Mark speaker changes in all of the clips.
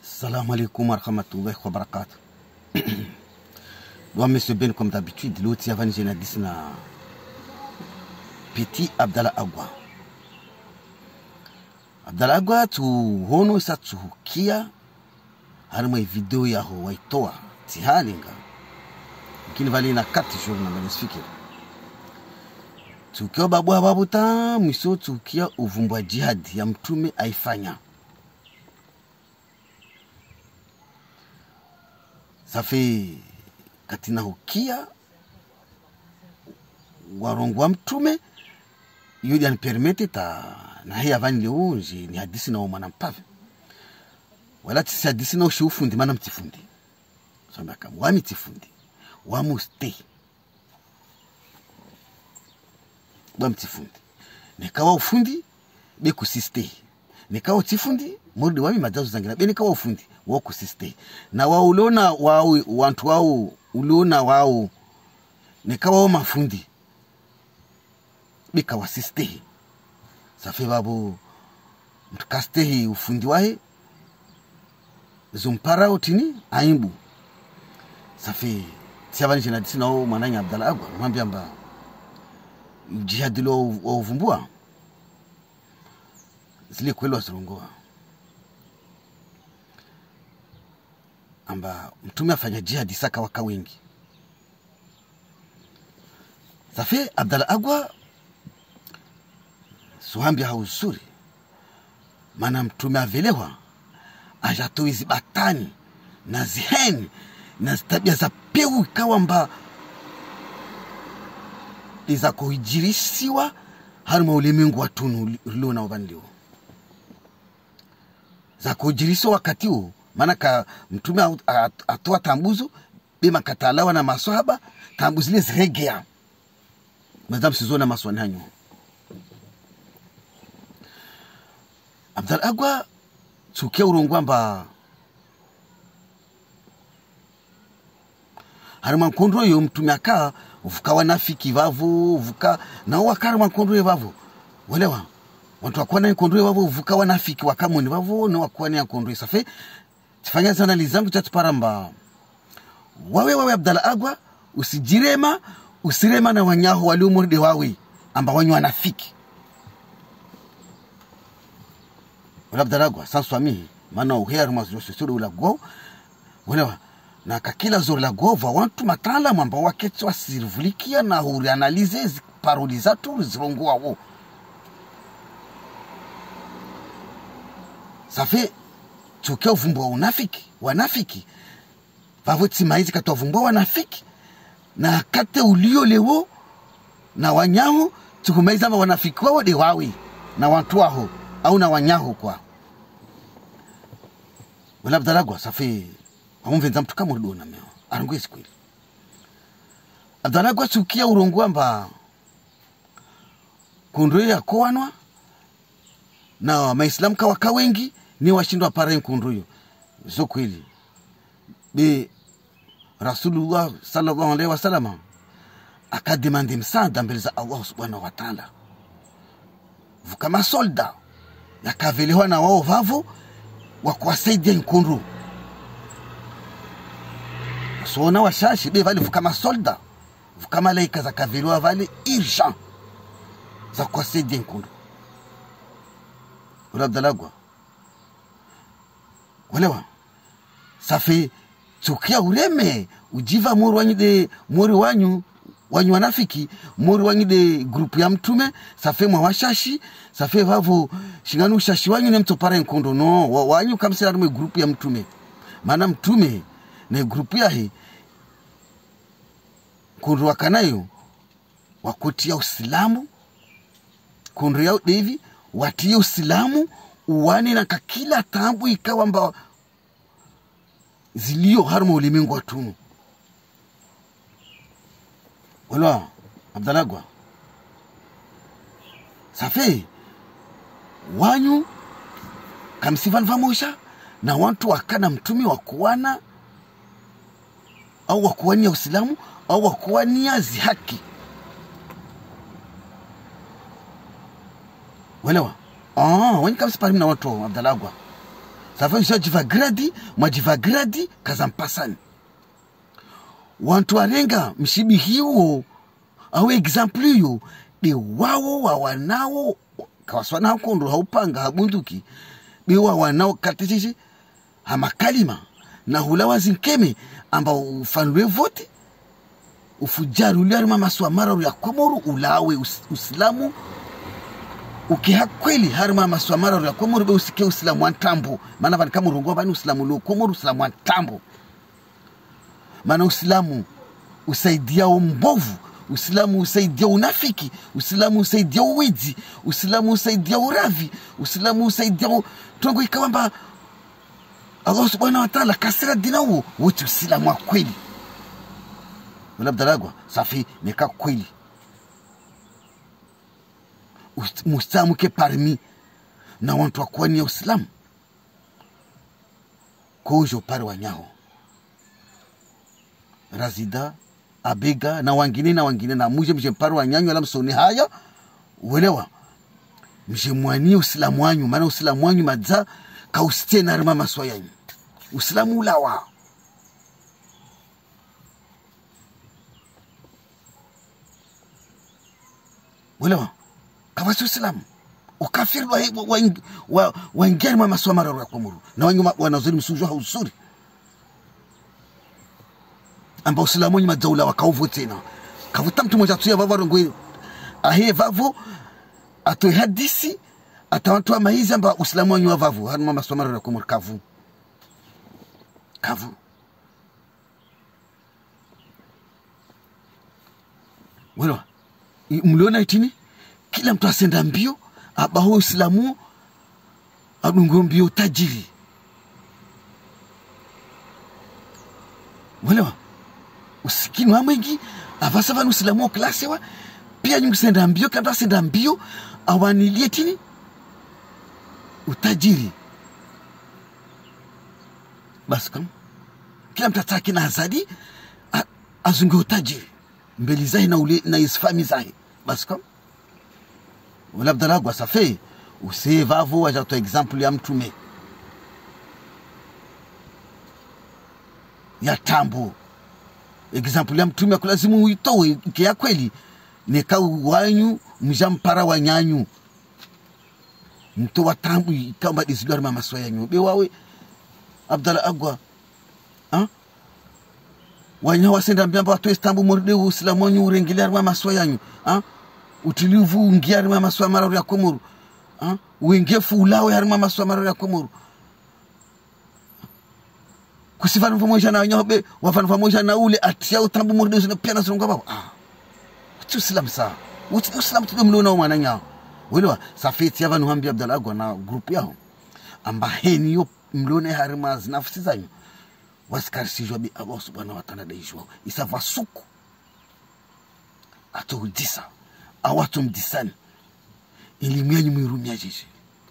Speaker 1: Salam alaikum wa rahmatullahi wa barakatuh. Bon, monsieur Ben, comme d'habitude, l'autre avant j'ai dit na Petit Abdallah Agwa. Abdallah Agwa tu hono sa tu kia harimo video ya ho waitoa tihalinga. Kini vali na 4 jours na mnasifikiri. Tukio babu ta miso tukia uvumbwa jihad ya mtume aifanya. Ça fait katina hukia warongwa mtume yudi anipermete ta na hii avani leo ni hadisi na mwana mpave wala tisi hadisi na ushufundi mana mtifundi samba kama wami tifundi wamu stay wa mtifundi nikawa ufundi be kusistay nikawa tifundi murdi wami majazu zangina be nikawa ufundi wako siste na wao uliona wao watu wao uliona wao nikawa mafundi bika wasiste safi babu mtukaste ufundi wae zumpara utini aimbu safi tiabani jina disina o mwananya Abdallah Agwa mwambia mba jihadilo uvumbua zile kweli wazirungoa amba mtume afanya jihadi saka waka wengi. Safi Abdallah Agwa suhambia hausuri mana mtume avelewa ajatoa zibatani na ziheni na tabia za peu ikawa mba iza kuhijirisiwa harima ulimwengu watunu lilo na ubandiwa za kuhijirisiwa wakati huo. Mana ka mtume atoa tambuzo bima katalawa na maswahaba tambuzo ile zregea madam sizona maswani hanyo. Abdallah Agwa tukia urongwa mba harima nkondro yo mtume aka uvuka wanafiki vavu uvuka na wakara nkondro yo vavu walewa watu wakwana nkondro yo vavu uvuka wanafiki wakamoni vavu na wakwana nkondro safi tifanya sana lizangu chatu paramba wawe Abdallah Agwa usirema na wanyaho waliomurde wawe amba wanyu wanafiki wala Abdallah Agwa sanswami mana uheru mazosuri ula go wala na kakila zori la go va wantu matala mamba waketi wa sirvulikia na huri analize paroli zatu zirongoa wo safi tukia uvumbwa unafiki wanafiki vavoti maizi katoa uvumbwa wanafiki na kate ulio lewo na wanyaho tukumaiza amba wanafiki wao de wawi na watu waho au na wanyaho kwa wala Abdallah Agwa safi wamvenza mtu kama uliona meo arungwe sikweli Abdallah Agwa tukia urongwa mba kundwe ya kowanwa na maislamu kawaka wengi ni washindwa para nkundruyo zo kweli be Rasulullah sallallahu alaihi wasallam akademande msaada mbele za Allah subhanahu wa ta'ala kama solda yakavelewa na wao vavu wa kuwasaidia nkundru so na washashi be vale kama solda kama laika za kavelewa vale urgent za kuwasaidia nkundru wala Abdallah Agwa walewa safi tukia ureme ujiva mori wanyu wanafiki mori wanyu de grupu ya mtume safi mwa washashi safi vavu shinganu ushashi wanyu ne mtopara nkondo no wanyu kamsira mwe grupu ya mtume mana mtume na grupu ya hii kundu wakanayo wakutia usilamu kundu yao devi watia usilamu uwani na kakila tambu ikawa mba zilio harma ulimwengu watunu wala Abdallah Agwa safi wanyu kamsivan vamosha na watu wakana mtumi wakuwana au wakuwania usilamu au wakuwania zihaki walewa wani kamsi parim na watu Abdallah Agwa Safa jiva gradi, mwajiva gradi kazampasani. Wantu warenga mshibi hiyo au example hiyo ni wao wanao kawaswana hakondo haupanga habunduki ni wanao katishishi hamakalima na hulawa zinkeme amba ufanwe vote ufujaru ule arima maswamara ya Komoro ulawe usilamu ukiha kweli harima maswamara ya Komoro be usike usilamu antambo maana bani kama urungo bani usilamu lo Komoro usilamu antambo maana usilamu usaidia mbovu, Uislamu usaidia unafiki, Uislamu usaidia uwizi, Uislamu usaidia uravi, Uislamu usaidia tungo ikawamba Allah subhanahu wa ta'ala kasira dinawo wote Uislamu wa kweli. Wala bdalagwa safi nika kweli. Muislamu ke parmi na watu wa kwani Uislamu. Kojo pare wanyaho. Razida abega na wangine na muje mparu wanyanyu wala msoni haya uelewa mjemwani Uislamu wanyu maana Uislamu wanyu madza kaustena rima maswa yanyu Uislamu ulawa uelewa kawasi Uislamu ukafiri wa ngeni maswa mara ya Komoro na wanyu wanazuri msujua hausuri amba Uislamu ni madaula wakauvu tena kavuta mtu mmoja tuya vavo ngwe ahe vavo atoe hadisi atawatoa maizi amba Uislamu ni vavo hanu masomaro ya Komoro kavu wala mliona itini kila mtu asenda mbio abaho Uislamu adungo mbio tajiri wala usikini wa mwingi avasa vanu Uislamu klase wa pia nyungu senda mbio kanda senda mbio awanilie tini utajiri basi kama kila mtataki na azadi azunge utajiri mbeli zahi na ule na isfami zahi basi kama wala bdalagwa safi usevavo wajato example ya mtume ya tambo example ya mtume kulazimu uitoe kia kweli neka wanyu mjampara wanyanyu mto watambu kamba dizidwari mama swayanyu bewawe Abdalla Agwa wanya wasenda mbamba watu estambu morde Uislamu wanyu urengilia mama swayanyu utilivu ngiari mama swa mara ya Komoro uengefu ulawe harima maswa mara ya Komoro kusifanu pamoja na nyobe wafanu pamoja na ule atia utambu morde na pia na songa baba Uislamu saa Uislamu tudumlona mwananya welewa safeti yavanu hambi Abdalla Agwa na grupu yao amba heni yo mlone harima nafsi zanyu wasikarisijwa bi Allah subhanahu wa ta'ala daishwa isafa suku atuhudisa awatu mdisani elimu yanyu mwirumia jeje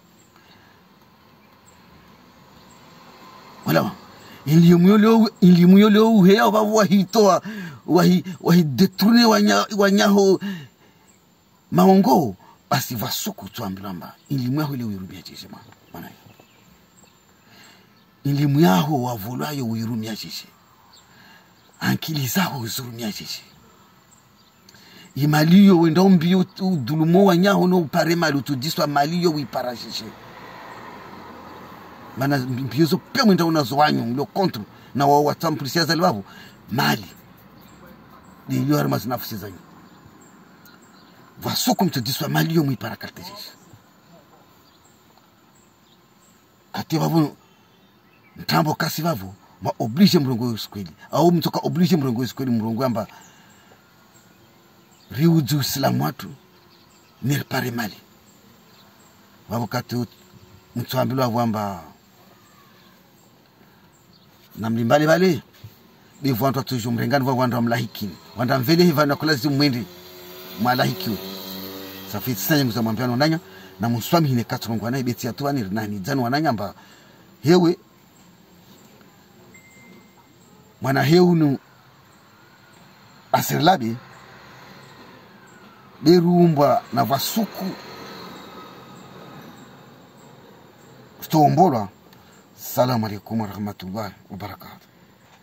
Speaker 1: wala elimu yoleo uhea wabu wahitoa wahidetune wanyaho maongo basi vasuku tuambilamba elimu yaho ile wirumia jeje mana elimu yaho wavulayo wirumia jeje ankili zao uzurumia jeje imaliyo wenda mbio dulumo wanyaho no pare malu tudiswa maliyo wiparashishe mana mbiozo pia mwenda unazo wanyu mlo kontro na wao watamprisia zali wabu mali ni yo armas nafsi zanyu vasuku mtudiswa maliyo mwiparakateshishe ati wabu mtambo kasi wabu ma oblige mrongo yuskweli au mtoka oblige mrongo yuskweli mrongo amba riudu Uislamu watu nilipare mali wabukati mtuambilwa wamba na mlimbali bale bivu watu tuju mrengani wanda mlahiki wanda mvele hiva na kulazi mwende malahiki safiti sanya mzamwambiano nanya na muswami hine katrongo naye beti atuwa ni nani dzanu wananya mba hewe mwana heu nu asirlabi berumba na vasuku stombola Assalamu alaikum warahmatullahi wabarakatuh.